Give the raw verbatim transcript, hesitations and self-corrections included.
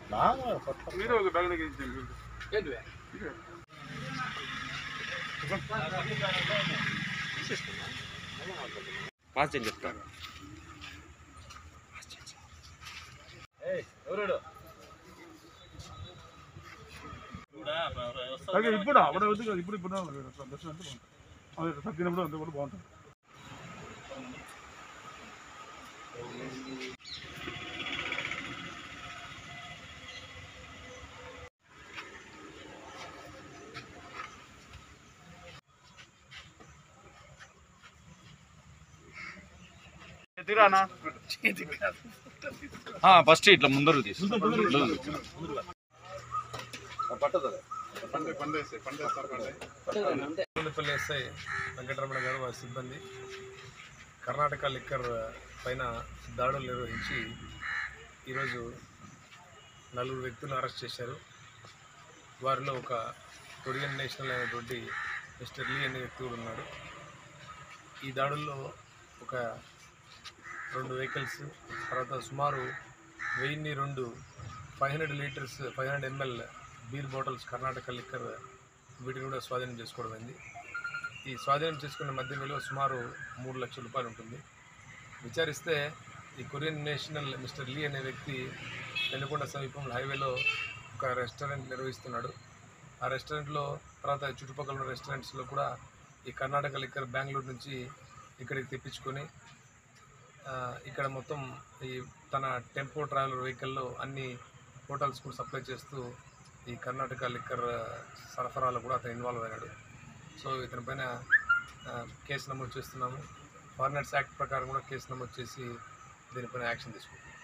మీరు ఒక బ్యాగ్ ఏంటి పాస్ చేయండి చెప్తాను. ఇప్పుడు అప్పుడే వద్దు ఇప్పుడు ఇప్పుడు దర్శనం అంటే బాగుంటుంది. అదే తగ్గినప్పుడు అంత కూడా బాగుంటుంది. ఫస్ట్ ఇట్లా ముందరు పల్లి ఎస్ఐ వెంకటరమణ గారు వారి సిబ్బంది కర్ణాటక లిక్కర్ పైన దాడులు నిర్వహించి ఈరోజు నలుగురు వ్యక్తులను అరెస్ట్ చేశారు. వారిలో ఒక కొరియన్ నేషనల్ అయినటువంటి మిస్టర్ లీ అనే వ్యక్తి కూడా ఉన్నాడు. ఈ దాడుల్లో ఒక రెండు వెహికల్స్, తర్వాత సుమారు వెయ్యిన్ని రెండు five hundred litres five hundred ML beer bottles Karnataka liquor వీటిని కూడా స్వాధీనం చేసుకోవడం అయింది. ఈ స్వాధీనం చేసుకున్న మద్యం విలువ సుమారు మూడు లక్షల రూపాయలు ఉంటుంది. విచారిస్తే ఈ కొరియన్ నేషనల్ మిస్టర్ లీ అనే వ్యక్తి పెనుకొండ సమీపంలో హైవేలో ఒక రెస్టారెంట్ నిర్వహిస్తున్నాడు. ఆ రెస్టారెంట్లో తర్వాత చుట్టుపక్కల ఉన్న రెస్టారెంట్స్లో కూడా ఈ కర్ణాటక లిక్కర్ బెంగళూరు నుంచి ఇక్కడికి తెప్పించుకొని ఇక్కడ మొత్తం ఈ తన టెంపో ట్రావెలర్ వెహికల్లో అన్ని హోటల్స్ కూడా సప్లై చేస్తూ ఈ కర్ణాటక లిక్కర్ సరఫరాలో కూడా అతను ఇన్వాల్వ్ అయినాడు. సో ఇతని పైన కేసు నమోదు చేస్తున్నాము. ఫారినర్స్ యాక్ట్ ప్రకారం కూడా కేసు నమోదు చేసి దీనిపైన యాక్షన్ తీసుకుంటాం.